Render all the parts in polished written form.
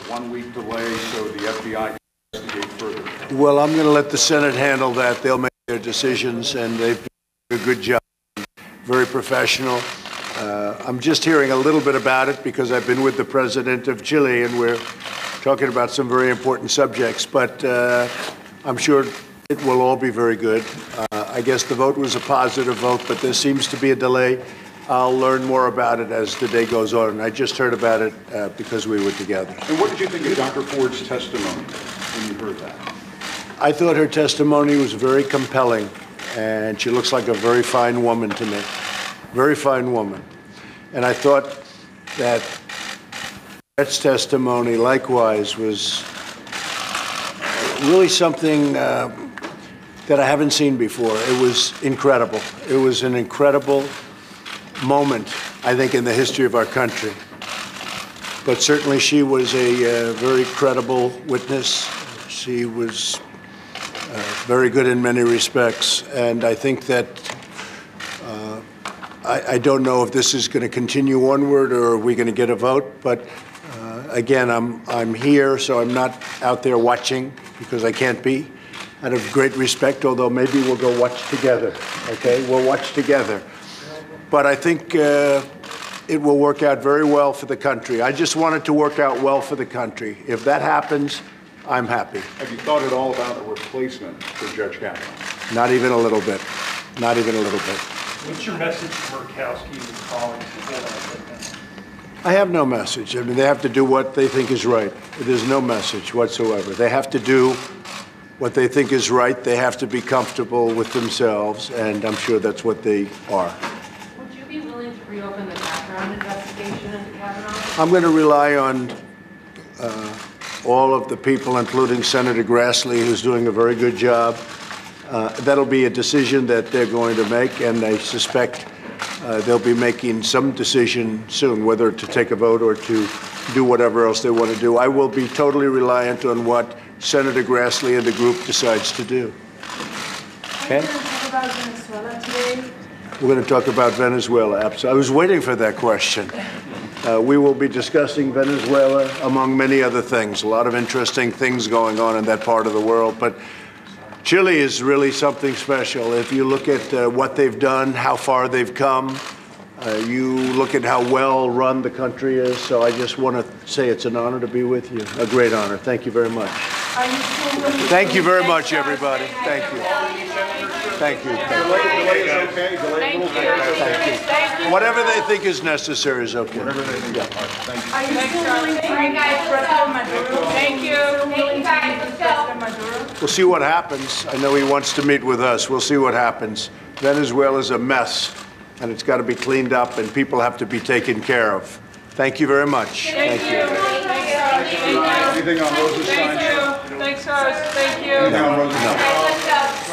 1-week delay so the FBI can investigate further? Well, I'm going to let the Senate handle that. They'll make their decisions, and they've done a good job. Very professional. I'm just hearing a little bit about it because I've been with the president of Chile, and we're talking about some very important subjects. But I'm sure it will all be very good. I guess the vote was a positive vote, but there seems to be a delay. I'll learn more about it as the day goes on. I just heard about it because we were together. And what did you think of Dr. Ford's testimony when you heard that? I thought her testimony was very compelling, and she looks like a very fine woman to me. Very fine woman. And I thought that Brett's testimony, likewise, was really something that I haven't seen before. It was incredible. It was an incredible moment, I think, in the history of our country. But certainly she was a very credible witness. She was very good in many respects. And I think that I don't know if this is going to continue onward or are we going to get a vote. But again, I'm here, so I'm not out there watching because I can't be. Out of great respect, although maybe we'll go watch together. Okay, we'll watch together. But I think it will work out very well for the country. I just want it to work out well for the country. If that happens, I'm happy. Have you thought at all about a replacement for Judge Kavanaugh? Not even a little bit. Not even a little bit. What's your message to Murkowski and colleagues? I have no message. I mean, they have to do what they think is right. There's no message whatsoever. They have to do what they think is right. They have to be comfortable with themselves, and I'm sure that's what they are. Would you be willing to reopen the background investigation into Kavanaugh? I'm going to rely on all of the people, including Senator Grassley, who's doing a very good job. That'll be a decision that they're going to make, and I suspect they'll be making some decision soon, whether to take a vote or to do whatever else they want to do. I will be totally reliant on what Senator Grassley and the group decides to do. Okay? Are you going to talk about Venezuela today? We're going to talk about Venezuela. Absolutely. I was waiting for that question. We will be discussing Venezuela, among many other things. A lot of interesting things going on in that part of the world. But Chile is really something special. If you look at what they've done, how far they've come, you look at how well run the country is. So I just want to say it's an honor to be with you. A great honor. Thank you very much. Thank you very much, everybody. Thank you. Thank you. Delay is okay. Delay will Thank you. Whatever they think is necessary is okay. Whatever they think. All right, thank you. Are you still willing to bring President Maduro? Thank you. Thank you, guys. President Maduro? We'll see what happens. I know he wants to meet with us. We'll see what happens. Venezuela's a mess, and it's got to be cleaned up, and people have to be taken care of. Thank you very much. Thank you. Anything on Rosenstein? Thanks, Horace. Thank you. Anything on Rosenstein? Let's go.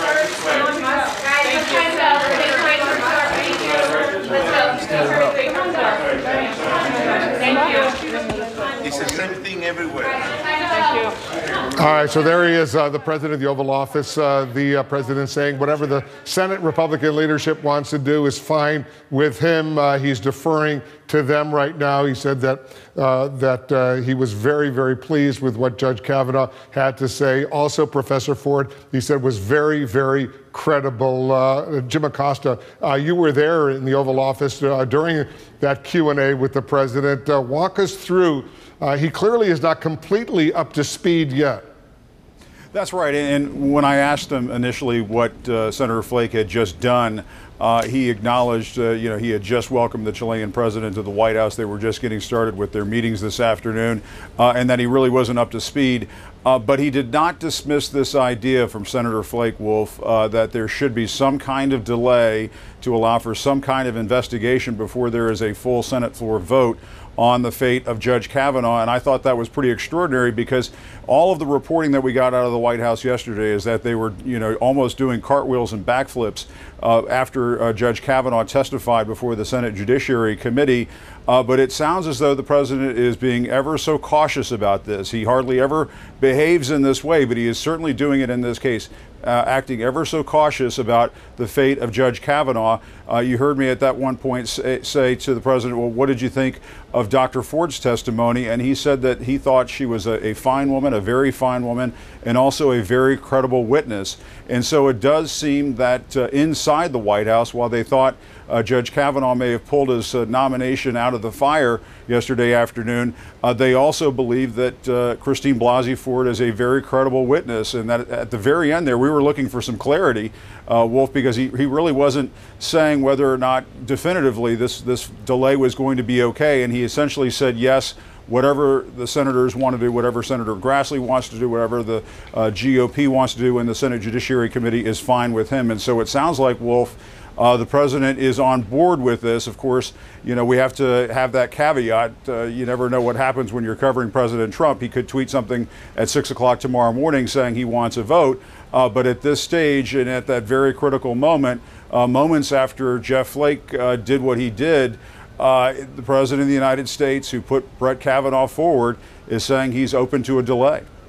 It's the same thing everywhere. All right, so there he is, the president of the Oval Office. The president saying whatever the Senate Republican leadership wants to do is fine with him. He's deferring to them right now. He said that he was very, very pleased with what Judge Kavanaugh had to say. Also, Professor Ford, he said, was very, very credible. Jim Acosta, you were there in the Oval Office during that Q&A with the president. Walk us through. He clearly is not completely up to speed yet. That's right. And when I asked him initially what Senator Flake had just done, he acknowledged, he had just welcomed the Chilean president to the White House. They were just getting started with their meetings this afternoon, and that he really wasn't up to speed. But he did not dismiss this idea from Senator Flake, Wolf, that there should be some kind of delay to allow for some kind of investigation before there is a full Senate floor vote on the fate of Judge Kavanaugh. And I thought that was pretty extraordinary because all of the reporting that we got out of the White House yesterday is that they were, almost doing cartwheels and backflips after Judge Kavanaugh testified before the Senate Judiciary Committee. But it sounds as though the president is being ever so cautious about this. He hardly ever behaves in this way, but he is certainly doing it in this case. acting ever so cautious about the fate of Judge Kavanaugh. You heard me at that one point say to the president, well, what did you think of Dr. Ford's testimony? And he said that he thought she was a fine woman, a very fine woman, and also a very credible witness. And so it does seem that inside the White House, while they thought Judge Kavanaugh may have pulled his nomination out of the fire yesterday afternoon, they also believe that Christine Blasey Ford is a very credible witness, and that at the very end there we were looking for some clarity, Wolf, because he really wasn't saying whether or not definitively this delay was going to be okay, and he essentially said yes, whatever the senators want to do, whatever Senator Grassley wants to do, whatever the GOP wants to do in the Senate Judiciary Committee is fine with him. And so it sounds like, Wolf, the president is on board with this. Of course, you know, we have to have that caveat. You never know what happens when you're covering President Trump. He could tweet something at 6 o'clock tomorrow morning saying he wants a vote. But at this stage and at that very critical moment, moments after Jeff Flake did what he did, the president of the United States, who put Brett Kavanaugh forward, is saying he's open to a delay.